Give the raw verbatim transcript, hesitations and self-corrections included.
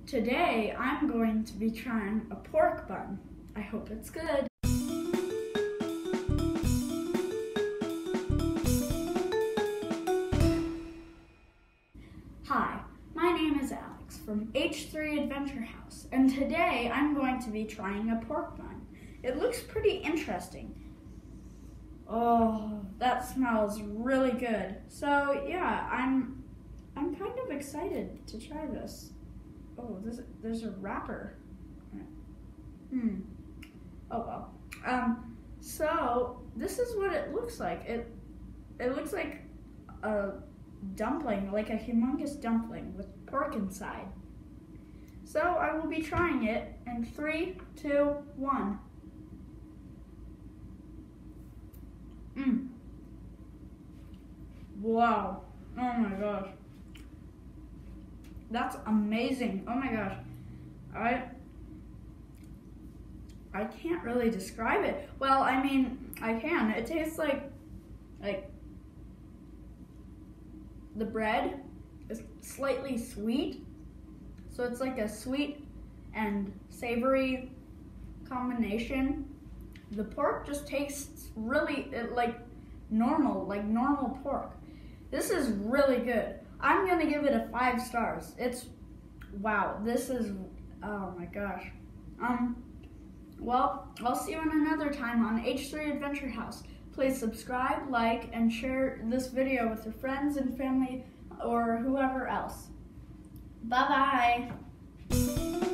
Today I'm going to be trying a pork bun. I hope it's good. Hi, my name is Alex from H three Adventure House, and today I'm going to be trying a pork bun. It looks pretty interesting. Oh, that smells really good. So yeah, I'm I'm kind of excited to try this. Oh, there's, there's a wrapper. Hmm. Oh well. Um. So this is what it looks like. It it looks like a dumpling, like a humongous dumpling with pork inside. So I will be trying it in three, two, one. Mmm. Wow. Oh my gosh. That's amazing. Oh my gosh. I I can't really describe it. Well, I mean, I can. It tastes like like the bread is slightly sweet. So it's like a sweet and savory combination. The pork just tastes really like normal, like normal pork. This is really good. I'm gonna give it a five stars. It's, wow, this is, oh my gosh. Um, well, I'll see you in another time on H three Adventure House. Please subscribe, like, and share this video with your friends and family or whoever else. Bye-bye.